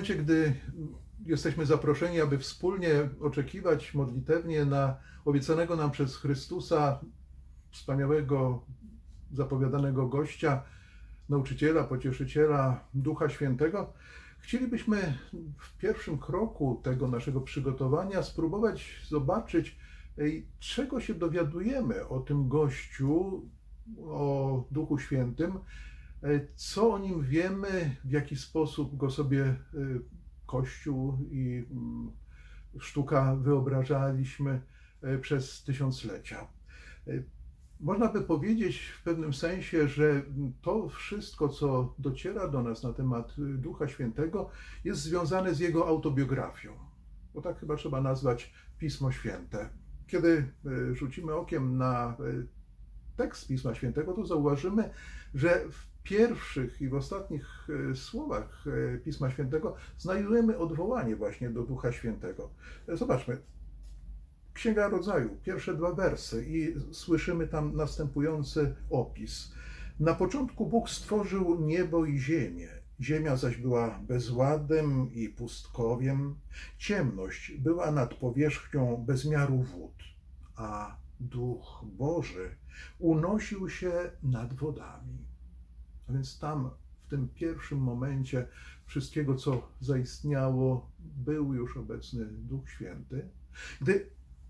momencie, gdy jesteśmy zaproszeni, aby wspólnie oczekiwać modlitewnie na obiecanego nam przez Chrystusa wspaniałego, zapowiadanego gościa, nauczyciela, pocieszyciela, Ducha Świętego, chcielibyśmy w pierwszym kroku tego naszego przygotowania spróbować zobaczyć, czego się dowiadujemy o tym gościu, o Duchu Świętym, co o nim wiemy, w jaki sposób go sobie Kościół i sztuka wyobrażaliśmy przez tysiąclecia. Można by powiedzieć w pewnym sensie, że to wszystko, co dociera do nas na temat Ducha Świętego, jest związane z jego autobiografią, bo tak chyba trzeba nazwać Pismo Święte. Kiedy rzucimy okiem na tekst Pisma Świętego, to zauważymy, że w pierwszych i w ostatnich słowach Pisma Świętego znajdujemy odwołanie właśnie do Ducha Świętego. Zobaczmy, Księga Rodzaju, pierwsze 2 wersy i słyszymy tam następujący opis. Na początku Bóg stworzył niebo i ziemię. Ziemia zaś była bezładem i pustkowiem. Ciemność była nad powierzchnią bez miaru wód, a Duch Boży unosił się nad wodami. A więc tam, w tym pierwszym momencie wszystkiego, co zaistniało, był już obecny Duch Święty. Gdy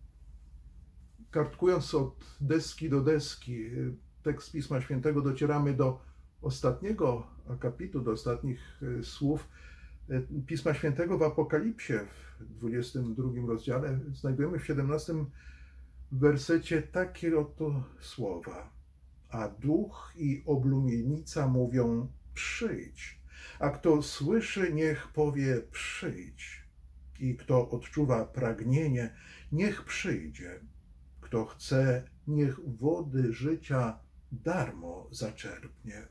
kartkując od deski do deski tekst Pisma Świętego, docieramy do ostatniego akapitu, do ostatnich słów Pisma Świętego w Apokalipsie, w 22 rozdziale, znajdujemy w 17 wersecie takie oto słowa. A duch i oblumienica mówią: przyjdź. A kto słyszy, niech powie: przyjdź. I kto odczuwa pragnienie, niech przyjdzie. Kto chce, niech wody życia darmo zaczerpnie.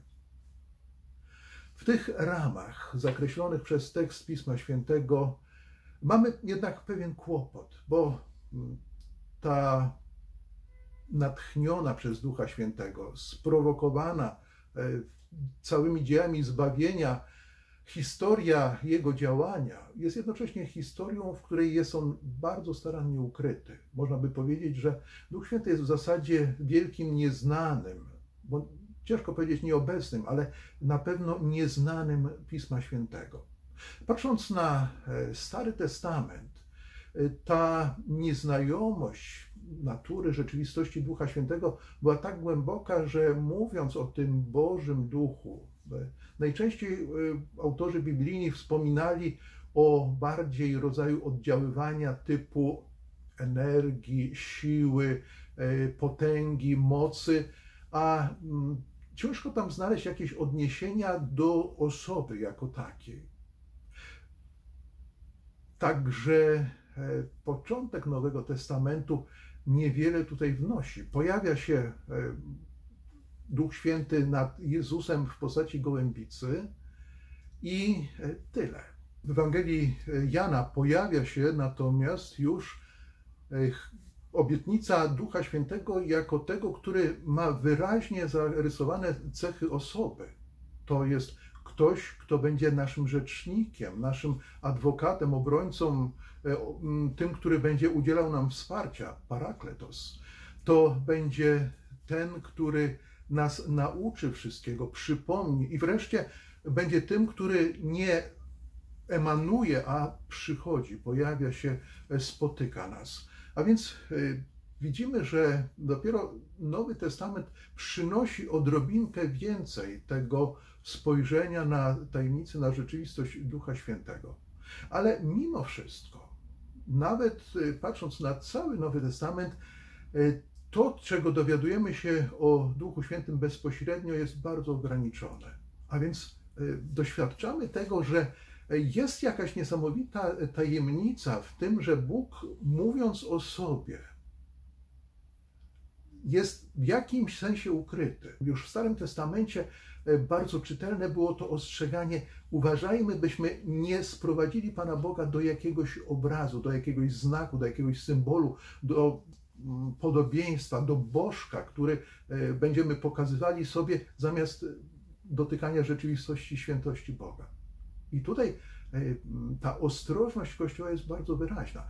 W tych ramach zakreślonych przez tekst Pisma Świętego mamy jednak pewien kłopot, bo ta natchniona przez Ducha Świętego, sprowokowana całymi dziejami zbawienia historia Jego działania jest jednocześnie historią, w której jest On bardzo starannie ukryty. Można by powiedzieć, że Duch Święty jest w zasadzie wielkim nieznanym, bo ciężko powiedzieć nieobecnym, ale na pewno nieznanym Pisma Świętego. Patrząc na Stary Testament, ta nieznajomość natury, rzeczywistości Ducha Świętego była tak głęboka, że mówiąc o tym Bożym Duchu, najczęściej autorzy biblijni wspominali o bardziej rodzaju oddziaływania typu energii, siły, potęgi, mocy, a ciężko tam znaleźć jakieś odniesienia do osoby jako takiej. Także początek Nowego Testamentu niewiele tutaj wnosi. Pojawia się Duch Święty nad Jezusem w postaci gołębicy i tyle. W Ewangelii Jana pojawia się natomiast już obietnica Ducha Świętego jako tego, który ma wyraźnie zarysowane cechy osoby. To jest ktoś, kto będzie naszym rzecznikiem, naszym adwokatem, obrońcą, tym, który będzie udzielał nam wsparcia, parakletos. To będzie ten, który nas nauczy wszystkiego, przypomni i wreszcie będzie tym, który nie emanuje, a przychodzi, pojawia się, spotyka nas. A więc widzimy, że dopiero Nowy Testament przynosi odrobinkę więcej tego spojrzenia na tajemnicę, na rzeczywistość Ducha Świętego. Ale mimo wszystko, nawet patrząc na cały Nowy Testament, to, czego dowiadujemy się o Duchu Świętym bezpośrednio, jest bardzo ograniczone. A więc doświadczamy tego, że jest jakaś niesamowita tajemnica w tym, że Bóg, mówiąc o sobie, jest w jakimś sensie ukryty. Już w Starym Testamencie bardzo czytelne było to ostrzeganie: uważajmy, byśmy nie sprowadzili Pana Boga do jakiegoś obrazu, do jakiegoś znaku, do jakiegoś symbolu, do podobieństwa, do bożka, który będziemy pokazywali sobie zamiast dotykania rzeczywistości świętości Boga. I tutaj ta ostrożność Kościoła jest bardzo wyraźna.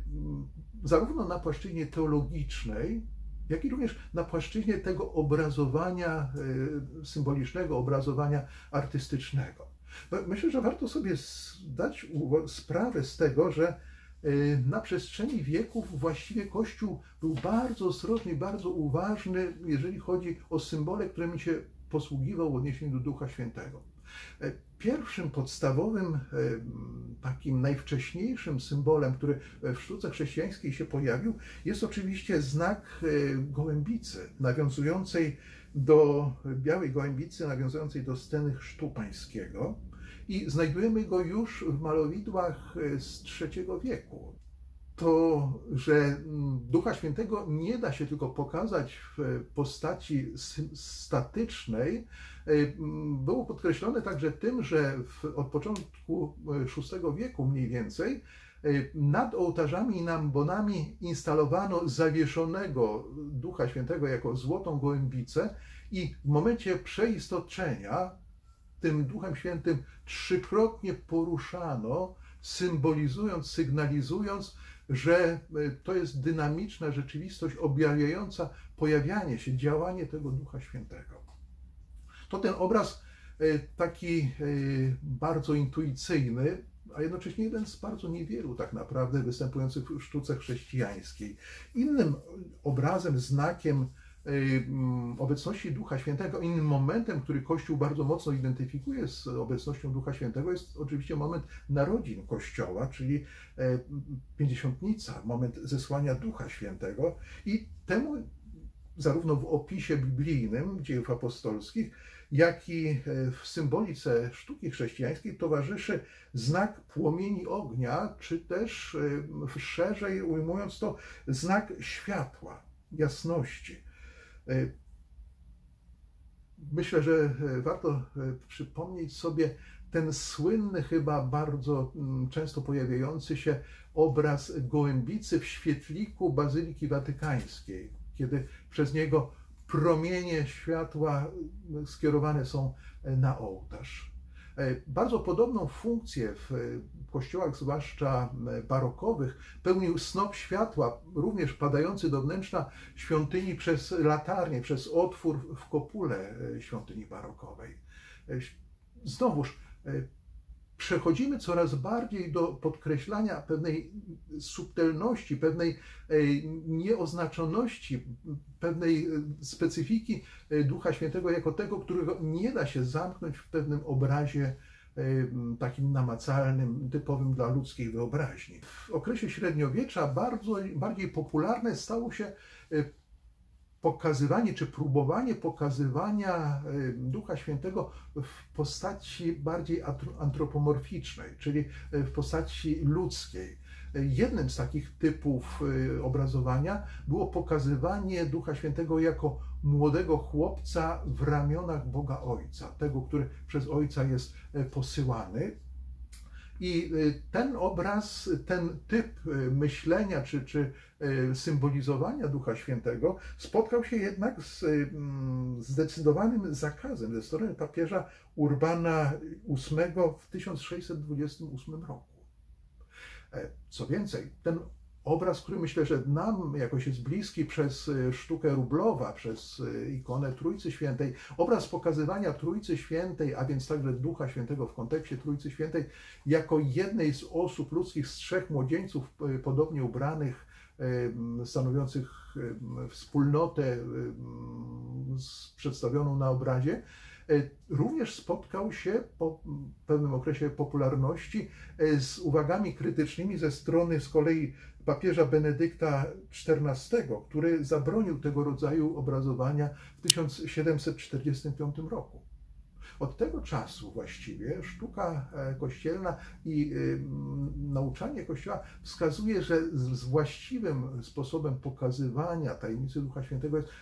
Zarówno na płaszczyźnie teologicznej, jak i również na płaszczyźnie tego obrazowania symbolicznego, obrazowania artystycznego. Myślę, że warto sobie zdać sprawę z tego, że na przestrzeni wieków właściwie Kościół był bardzo ostrożny i bardzo uważny, jeżeli chodzi o symbole, którymi się posługiwał w odniesieniu do Ducha Świętego. Pierwszym podstawowym, takim najwcześniejszym symbolem, który w sztuce chrześcijańskiej się pojawił, jest oczywiście znak gołębicy, nawiązującej do białej gołębicy, nawiązującej do sceny chrztu pańskiego. I znajdujemy go już w malowidłach z III wieku. To, że Ducha Świętego nie da się tylko pokazać w postaci statycznej, było podkreślone także tym, że od początku VI wieku mniej więcej nad ołtarzami i na ambonami instalowano zawieszonego Ducha Świętego jako złotą gołębicę i w momencie przeistoczenia tym Duchem Świętym trzykrotnie poruszano, symbolizując, sygnalizując, że to jest dynamiczna rzeczywistość objawiająca pojawianie się, działanie tego Ducha Świętego. To ten obraz taki bardzo intuicyjny, a jednocześnie jeden z bardzo niewielu tak naprawdę występujących w sztuce chrześcijańskiej. Innym obrazem, znakiem obecności Ducha Świętego, innym momentem, który Kościół bardzo mocno identyfikuje z obecnością Ducha Świętego, jest oczywiście moment narodzin Kościoła, czyli Pięćdziesiątnica, moment zesłania Ducha Świętego. I temu zarówno w opisie biblijnym dziejów apostolskich, jak i w symbolice sztuki chrześcijańskiej towarzyszy znak płomieni ognia, czy też szerzej ujmując to, znak światła, jasności. Myślę, że warto przypomnieć sobie ten słynny, chyba bardzo często pojawiający się obraz gołębicy w świetliku Bazyliki Watykańskiej, kiedy przez niego promienie światła skierowane są na ołtarz. Bardzo podobną funkcję w kościołach, zwłaszcza barokowych, pełnił snop światła, również padający do wnętrza świątyni przez latarnię, przez otwór w kopule świątyni barokowej. Znowuż przechodzimy coraz bardziej do podkreślania pewnej subtelności, pewnej nieoznaczoności, pewnej specyfiki Ducha Świętego jako tego, którego nie da się zamknąć w pewnym obrazie takim namacalnym, typowym dla ludzkiej wyobraźni. W okresie średniowiecza bardziej popularne stało się pokazywanie, czy próbowanie pokazywania Ducha Świętego w postaci bardziej antropomorficznej, czyli w postaci ludzkiej. Jednym z takich typów obrazowania było pokazywanie Ducha Świętego jako młodego chłopca w ramionach Boga Ojca, tego, który przez Ojca jest posyłany. I ten obraz, ten typ myślenia czy symbolizowania Ducha Świętego spotkał się jednak z zdecydowanym zakazem ze strony papieża Urbana VIII w 1628 roku. Co więcej, ten obraz, który myślę, że nam jakoś jest bliski przez sztukę Rublowa, przez ikonę Trójcy Świętej, obraz pokazywania Trójcy Świętej, a więc także Ducha Świętego w kontekście Trójcy Świętej, jako jednej z osób ludzkich, z trzech młodzieńców podobnie ubranych, stanowiących wspólnotę przedstawioną na obrazie, również spotkał się po pewnym okresie popularności z uwagami krytycznymi ze strony z kolei papieża Benedykta XIV, który zabronił tego rodzaju obrazowania w 1745 roku. Od tego czasu właściwie sztuka kościelna i nauczanie Kościoła wskazuje, że z właściwym sposobem pokazywania tajemnicy Ducha Świętego jest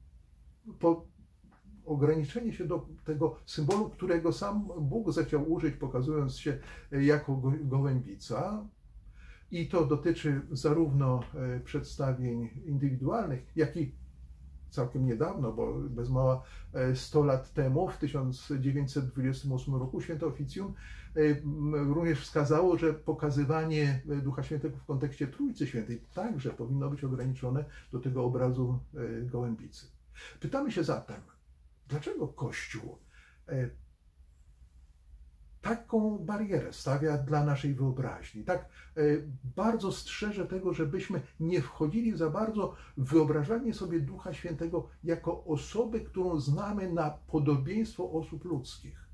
ograniczenie się do tego symbolu, którego sam Bóg zechciał użyć, pokazując się jako gołębica. I to dotyczy zarówno przedstawień indywidualnych, jak i całkiem niedawno, bo bez mała 100 lat temu, w 1928 roku, święto Oficjum również wskazało, że pokazywanie Ducha Świętego w kontekście Trójcy Świętej także powinno być ograniczone do tego obrazu gołębicy. Pytamy się zatem, dlaczego Kościół taką barierę stawia dla naszej wyobraźni, tak bardzo strzeże tego, żebyśmy nie wchodzili za bardzo w wyobrażanie sobie Ducha Świętego jako osoby, którą znamy na podobieństwo osób ludzkich.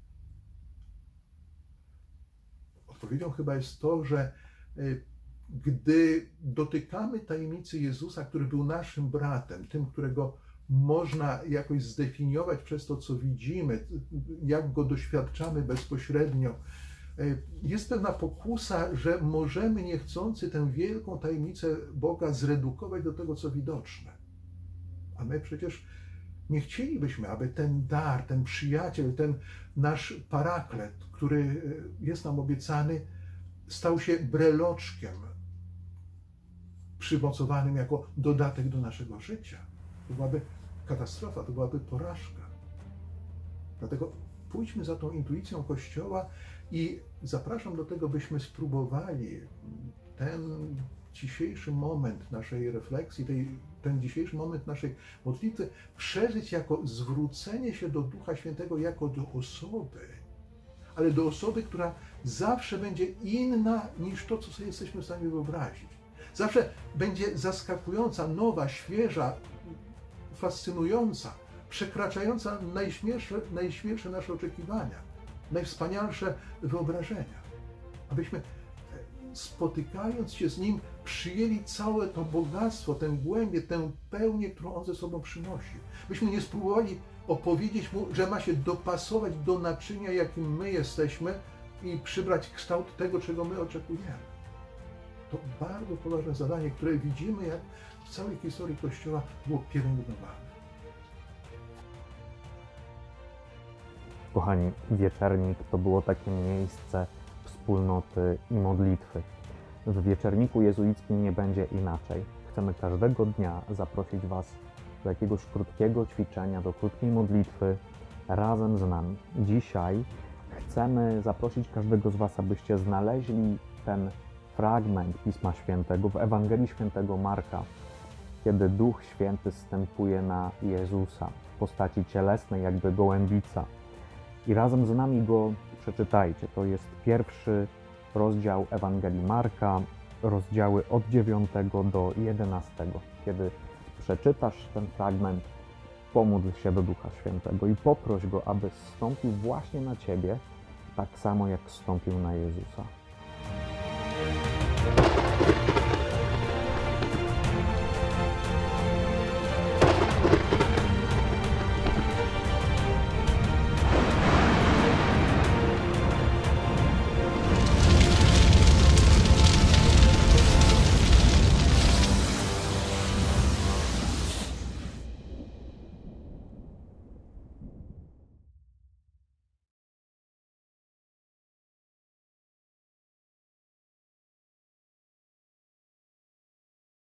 Odpowiedzią chyba jest to, że gdy dotykamy tajemnicy Jezusa, który był naszym bratem, tym, którego można jakoś zdefiniować przez to, co widzimy, jak go doświadczamy bezpośrednio, jest pewna pokusa, że możemy niechcący tę wielką tajemnicę Boga zredukować do tego, co widoczne. A my przecież nie chcielibyśmy, aby ten dar, ten przyjaciel, ten nasz paraklet, który jest nam obiecany, stał się breloczkiem przymocowanym jako dodatek do naszego życia. To byłaby katastrofa, to byłaby porażka. Dlatego pójdźmy za tą intuicją Kościoła i zapraszam do tego, byśmy spróbowali ten dzisiejszy moment naszej refleksji, ten dzisiejszy moment naszej modlitwy przeżyć jako zwrócenie się do Ducha Świętego jako do osoby, ale do osoby, która zawsze będzie inna niż to, co sobie jesteśmy w stanie wyobrazić. Zawsze będzie zaskakująca, nowa, świeża, fascynująca, przekraczająca najśmielsze nasze oczekiwania, najwspanialsze wyobrażenia. Abyśmy spotykając się z Nim przyjęli całe to bogactwo, tę głębię, tę pełnię, którą On ze sobą przynosi. Byśmy nie spróbowali opowiedzieć Mu, że ma się dopasować do naczynia, jakim my jesteśmy i przybrać kształt tego, czego my oczekujemy. To bardzo poważne zadanie, które widzimy, jak w całej historii Kościoła było pielęgnowane. Kochani, wieczernik to było takie miejsce wspólnoty i modlitwy. W wieczerniku jezuickim nie będzie inaczej. Chcemy każdego dnia zaprosić Was do jakiegoś krótkiego ćwiczenia, do krótkiej modlitwy razem z nami. Dzisiaj chcemy zaprosić każdego z Was, abyście znaleźli ten fragment Pisma Świętego w Ewangelii Świętego Marka, kiedy Duch Święty zstępuje na Jezusa w postaci cielesnej, jakby gołębica. I razem z nami go przeczytajcie. To jest pierwszy rozdział Ewangelii Marka, rozdziały od 9 do 11. Kiedy przeczytasz ten fragment, pomódl się do Ducha Świętego i poproś Go, aby zstąpił właśnie na Ciebie, tak samo jak zstąpił na Jezusa.